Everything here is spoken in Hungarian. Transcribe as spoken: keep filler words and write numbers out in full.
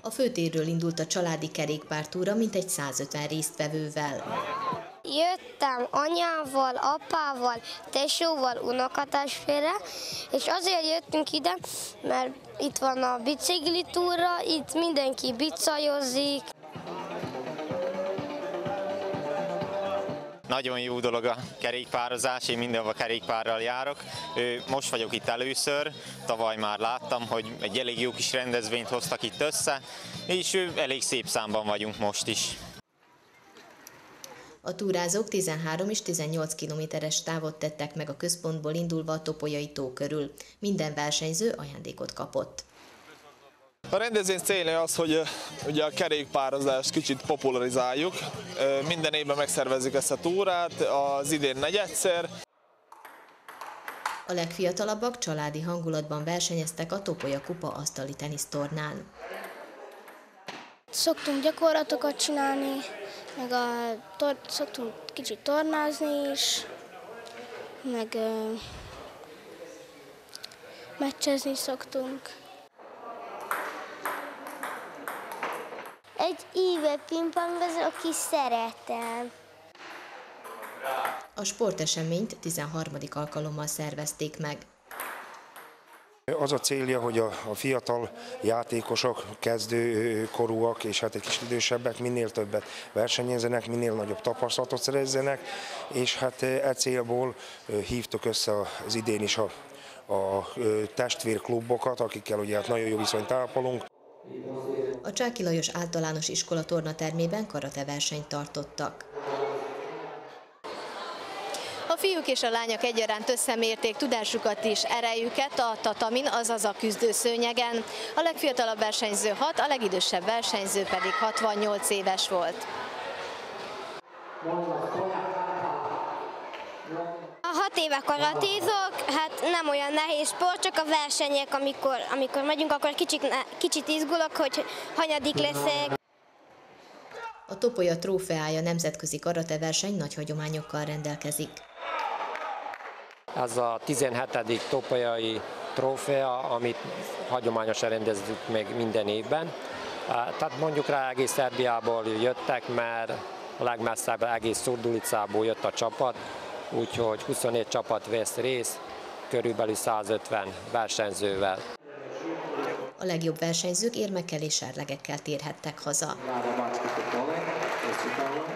A főtérről indult a családi kerékpártúra mintegy százötven résztvevővel. Jöttem anyával, apával, tesóval, unokatestvérrel, és azért jöttünk ide, mert itt van a biciklitúra, itt mindenki bicajozik. Nagyon jó dolog a kerékpározás, én mindenhova kerékpárral járok. Most vagyok itt először, tavaly már láttam, hogy egy elég jó kis rendezvényt hoztak itt össze, és elég szép számban vagyunk most is. A túrázók tizenhárom és tizennyolc kilométeres távot tettek meg a központból indulva a Topolyai tó körül. Minden versenyző ajándékot kapott. A rendezvény célja az, hogy ugye a kerékpározást kicsit popularizáljuk. Minden évben megszervezzük ezt a túrát, az idén negyedszer. A legfiatalabbak családi hangulatban versenyeztek a Topolya Kupa asztali tenisztornán. Szoktunk gyakorlatokat csinálni, meg a, tor, szoktunk kicsit tornázni is, meg ö, meccsezni szoktunk. Egy éve pingpongozok, aki szeretem. A sporteseményt tizenharmadik alkalommal szervezték meg. Az a célja, hogy a, a fiatal játékosok, kezdőkorúak és hát egy kis idősebbek minél többet versenyezzenek, minél nagyobb tapasztalatot szerezzenek, és hát e célból hívtuk össze az idén is a, a testvérklubokat, akikkel ugye hát nagyon jó viszonyt ápolunk. A Csáky Lajos Általános Iskola tornatermében karate versenyt tartottak. A fiúk és a lányok egyaránt összemérték tudásukat és erejüket a tatamin, azaz a küzdőszőnyegen. A legfiatalabb versenyző hat, a legidősebb versenyző pedig hatvannyolc éves volt. Hat éve karatézok, hát nem olyan nehéz sport, csak a versenyek, amikor, amikor megyünk, akkor kicsit, kicsit izgulok, hogy hanyadik leszek. A Topolya trófeája nemzetközi karateverseny nagy hagyományokkal rendelkezik. Ez a tizenhetedik topolyai trófea, amit hagyományosan rendezünk meg minden évben. Tehát mondjuk rá egész Szerbiából jöttek, mert a legmesszebb egész Surdulicából jött a csapat, úgyhogy huszonnégy csapat vesz részt, körülbelül százötven versenyzővel. A legjobb versenyzők érmekkel és serlegekkel térhettek haza.